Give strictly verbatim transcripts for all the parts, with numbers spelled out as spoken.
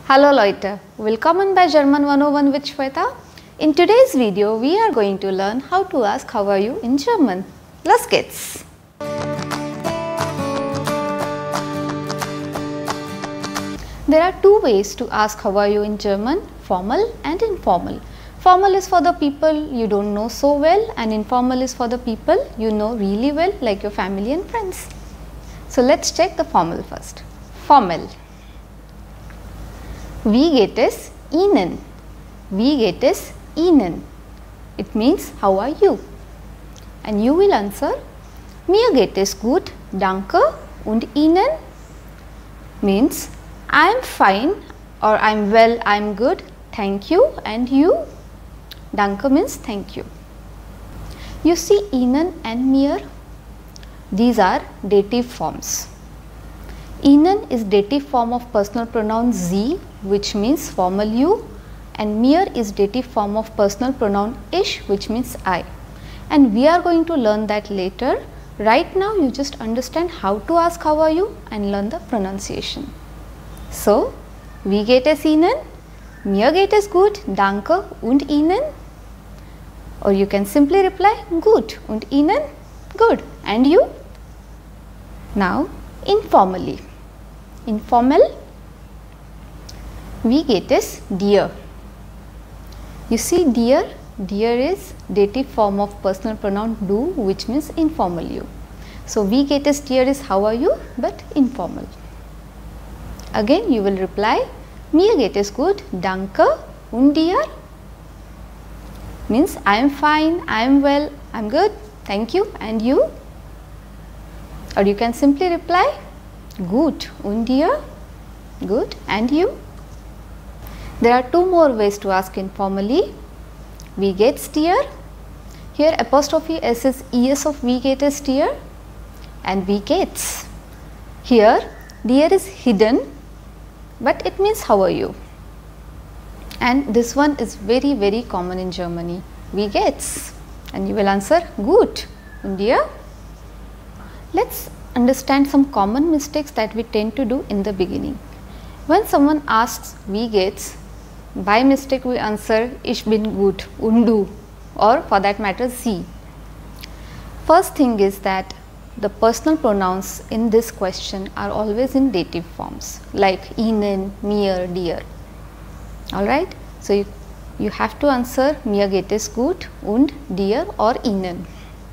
Hallo Leute, willkommen bei German one oh one with Shweta. In today's video, we are going to learn how to ask how are you in German. Los geht's! There are two ways to ask how are you in German, formal and informal. Formal is for the people you don't know so well and informal is for the people you know really well, like your family and friends. So let's check the formal first. Formal. Wie geht es Ihnen? Wie geht es Ihnen? It means how are you? And you will answer, mir geht es gut, danke, und Ihnen means I am fine or I am well, I am good, thank you, and you? Danke means thank you. You see Ihnen and mir, these are dative forms. Ihnen is dative form of personal pronoun Sie, which means formal you, and mir is dative form of personal pronoun ich, which means I. And we are going to learn that later. Right now you just understand how to ask how are you and learn the pronunciation. So, wie geht es Ihnen? Mir geht es gut, danke, und Ihnen? Or you can simply reply gut, und Ihnen? Good, and you? Now, informally. Informal, wie geht es dir? You see dir, dir is dative form of personal pronoun du, which means informal you. So, wie geht es dir is how are you, but informal. Again you will reply, mir geht es gut, danke, und dir? Means I am fine, I am well, I am good, thank you, and you? Or you can simply reply, gut, und dir? Good, and you? There are two more ways to ask informally. Wie geht's dir? Here apostrophe s is es of wie geht es dir, and wie geht's. Here dir is hidden, but it means how are you. And this one is very very common in Germany. Wie geht's? And you will answer gut, und dir? Let's understand some common mistakes that we tend to do in the beginning. When someone asks wie geht's, by mistake we answer ich bin gut, und du, or for that matter Sie. First thing is that the personal pronouns in this question are always in dative forms like Ihnen, mir, dir. Alright, so you, you have to answer mir geht es gut, und dir or Ihnen.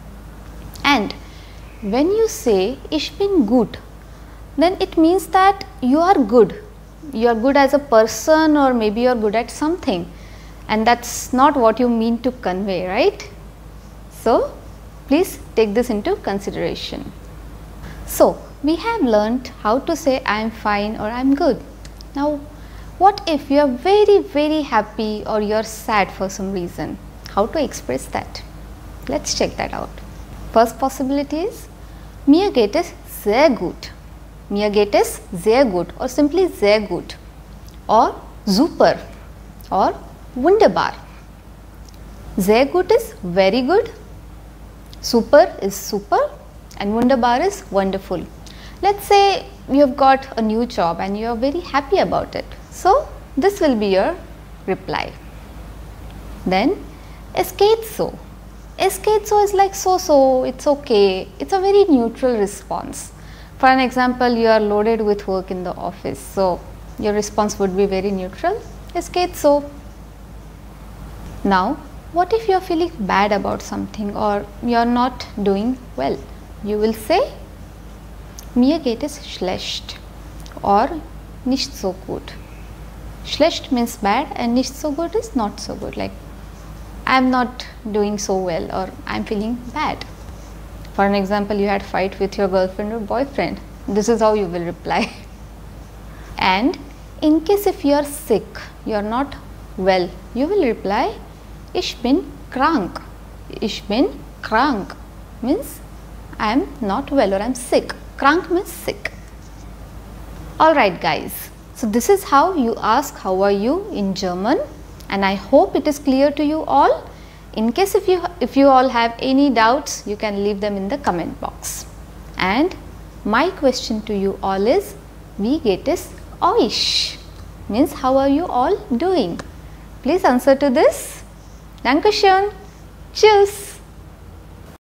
And when you say ich bin gut, then it means that you are good. You are good as a person, or maybe you are good at something, and that's not what you mean to convey, right? So, please take this into consideration. So, we have learnt how to say I am fine or I am good. Now, what if you are very very happy or you are sad for some reason? How to express that? Let's check that out. First possibility is mir geht es sehr gut. Mir geht es sehr gut, or simply sehr gut, or super, or wunderbar. Sehr gut is very good, super is super, and wunderbar is wonderful. Let's say you have got a new job and you are very happy about it. So, this will be your reply. Then, es geht so. Es geht so is like so so, it's okay. It's a very neutral response. For an example, you are loaded with work in the office, so your response would be very neutral. Es geht so. Now, what if you are feeling bad about something or you are not doing well? You will say, mir geht es schlecht, or nicht so gut. Schlecht means bad and nicht so good is not so good, like I am not doing so well or I am feeling bad. For an example, you had fight with your girlfriend or boyfriend. This is how you will reply. And in case if you are sick, you are not well, you will reply, ich bin krank. Ich bin krank means I am not well or I am sick. Krank means sick. Alright guys, so this is how you ask how are you in German, and I hope it is clear to you all. In case if you if you all have any doubts, you can leave them in the comment box. And my question to you all is, wie geht es euch? means how are you all doing? Please answer to this. Dankeschön. Tschüss.